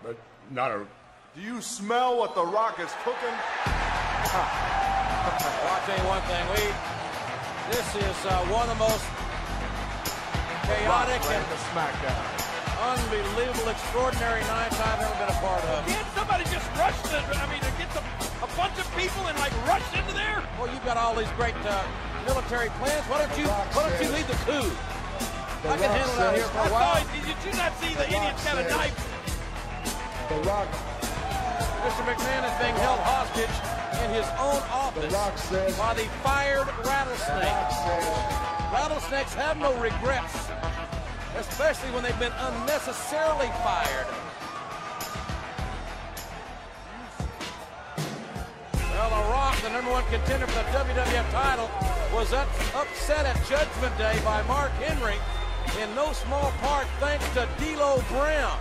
not a... Do you smell what The Rock is cooking? Well, I'll tell you one thing. This is one of the most chaotic and the SmackDown. Unbelievable, extraordinary nights I've ever been a part of. Can't somebody just rush to get a bunch of people and like rush into there? Well, you've got all these great military plans. Why don't you lead the coup? I can handle it out here for a while. Did you not see the Indians got a knife? The Rock. Mr. McMahon is being held hostage in his own office by the fired rattlesnake. Rattlesnakes have no regrets, especially when they've been unnecessarily fired. Well, The Rock, the #1 contender for the WWF title, was upset at Judgment Day by Mark Henry, in no small part thanks to D'Lo Brown.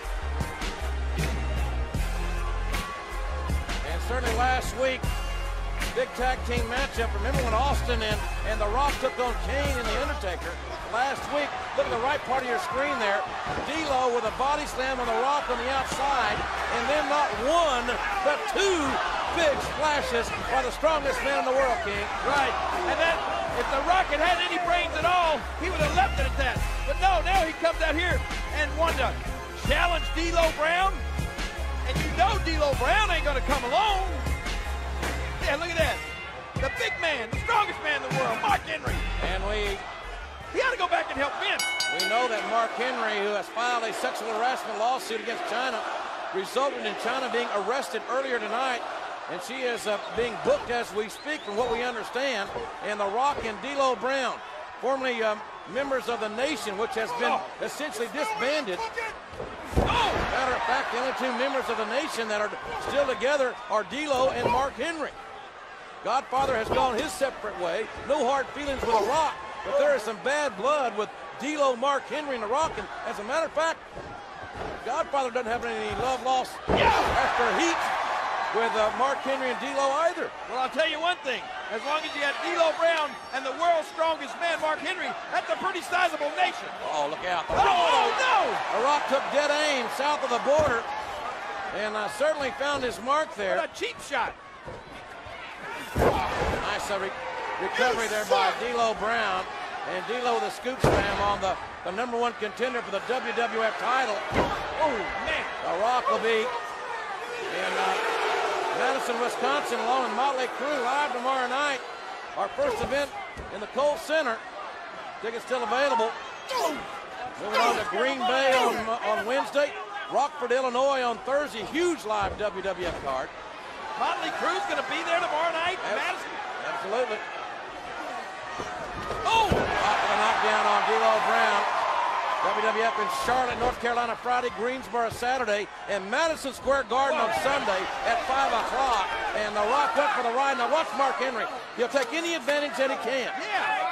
And certainly last week, big tag team matchup. Remember when Austin and The Rock took on Kane and The Undertaker last week? Look at the right part of your screen there. D'Lo with a body slam on The Rock on the outside, and then not one, but two big splashes by the strongest man in the world, King. Right. And then, if The Rock had had any brains at all, he would have left it at that. But no, now he comes out here and wanted to challenge D'Lo Brown. And you know D'Lo Brown ain't going to come alone. Yeah, look at that. The big man, the strongest man in the world, Mark Henry. And he ought to go back and help Vince. We know that Mark Henry, who has filed a sexual harassment lawsuit against China, resulted in China being arrested earlier tonight. And she is being booked as we speak, from what we understand. And The Rock and D'Lo Brown, formerly members of the Nation, which has been essentially disbanded. Matter of fact, the only two members of the Nation that are still together are D'Lo and Mark Henry. Godfather has gone his separate way. No hard feelings with The Rock, but there is some bad blood with D'Lo, Mark Henry, and The Rock. And as a matter of fact, Godfather doesn't have any love lost after heat with Mark Henry and D'Lo either. Well, I'll tell you one thing. As long as you got D'Lo Brown and the world's strongest man, Mark Henry, that's a pretty sizable nation. Oh, look out. Oh, no! The Rock took dead aim south of the border and certainly found his mark there. What a cheap shot. Nice recovery there by D'Lo Brown. And D'Lo with a scoop slam on the #1 contender for the WWF title. Oh, man. The Rock will be in Madison, Wisconsin, along with Motley Crue, live tomorrow night. Our first event in the Kohl Center. Tickets still available. Moving on to Green Bay on Wednesday. Rockford, Illinois on Thursday. Huge live WWF card. Motley Crue's going to be there tomorrow night in Madison? Absolutely. Oh! Rock with a knockdown on D'Lo Brown. WWF in Charlotte, North Carolina Friday, Greensboro Saturday, and Madison Square Garden on Sunday at 5 o'clock. And The Rock went for the ride. Now watch Mark Henry. He'll take any advantage that he can. Yeah.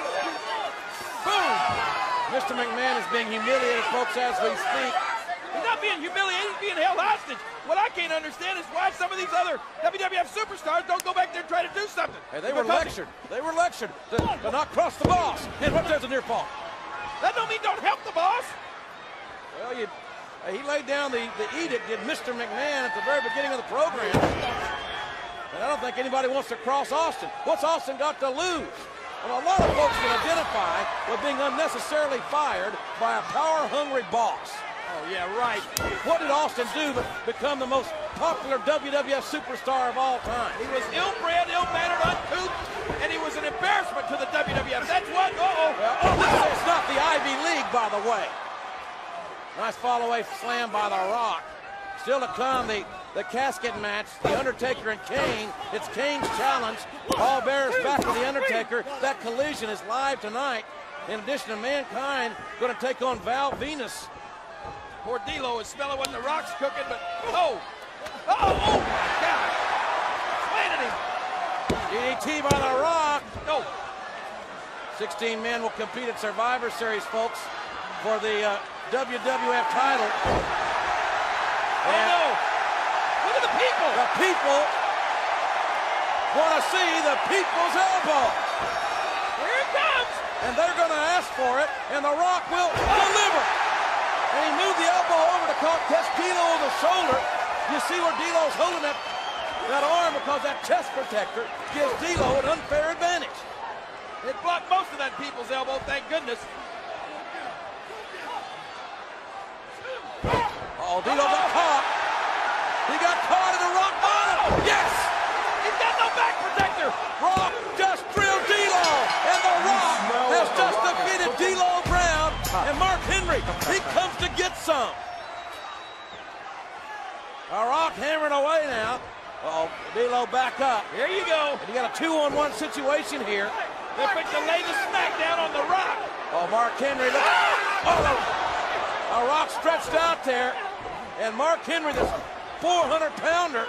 Boom! Mr. McMahon is being humiliated, folks, as we speak. He's not being humiliated. He's being held hostage. What I can't understand is why some of these other WWF superstars don't go back there and try to do something. Hey, they were lectured. They were lectured to not cross the boss. And what there's a near fall. That don't mean don't help the boss. Well, he laid down the edict, did Mr. McMahon, at the very beginning of the program. And I don't think anybody wants to cross Austin. What's Austin got to lose? Well, a lot of folks can identify with being unnecessarily fired by a power-hungry boss. Oh, yeah, right. What did Austin do but become the most popular WWF superstar of all time? He was ill-bred, ill-mannered, uncouth, and he was an embarrassment to the WWF. That's what, it's not the Ivy League, by the way. Nice fall-away slam by The Rock. Still to come, the casket match, The Undertaker and Kane. It's Kane's challenge. Paul Bearer's back with The Undertaker. That collision is live tonight. In addition to Mankind, going to take on Val Venus. Poor D'Lo is smelling what The Rock's cooking, but oh my God! Landed him. DDT by The Rock. No. 16 men will compete at Survivor Series, folks, for the WWF title. Oh no! Look at the people. The people want to see the people's elbow. Here it comes. And they're going to ask for it, and The Rock will deliver. And he moved the elbow over to catch D'Lo D'Lo's shoulder. You see where D'Lo's holding that arm because that chest protector gives D'Lo an unfair advantage. It blocked most of that people's elbow, thank goodness. Oh, D'Lo got caught. He got caught in the Rock bottom. Yes! He's got no back protector. Rock just drilled D'Lo, and the Rock has just defeated D'Lo Brown. And Mark Henry, he comes to get some. Rock hammering away now. Uh-oh, D'Lo back up. Here you go. And you got a 2-on-1 situation here. They're fixing to lay the smackdown on the Rock. Oh, Mark Henry, look. Oh, Rock stretched out there. And Mark Henry, this 400-pounder.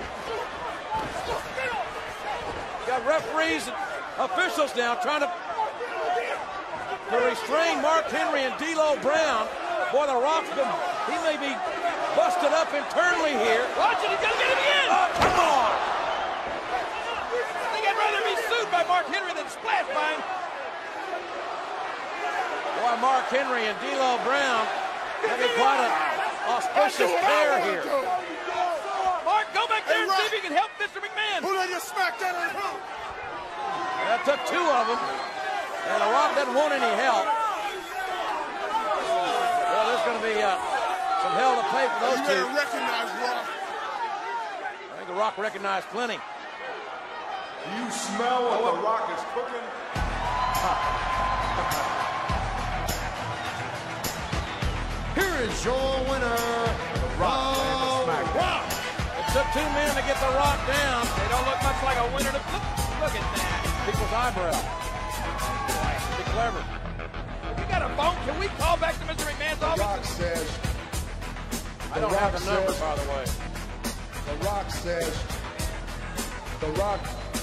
Got referees and officials now trying to restrain Mark Henry and D'Lo Brown. Boy, the Rock's he may be busted up internally here. Watch it, he's gonna get him again. Oh, come on. I think I'd rather be sued by Mark Henry than splashed by him. Boy, Mark Henry and D'Lo Brown having quite an auspicious pair here. Mark, go back there and see if you can help Mr. McMahon. Who let you smack that on who? That took 2 of them, and the Rock doesn't want any help. Well, there's going to be some hell to pay for those two. You recognize Rock. I think the Rock recognized plenty. Do you smell what the Rock is cooking? Here is your winner, The Rock. It took 2 men to get the Rock down. They don't look much like a winner. Look at that. People's eyebrow. Be clever. If you got a phone, can we call back to Mr. McMahon's The Rock office? says. I don't have the number, by the way. The Rock says. The Rock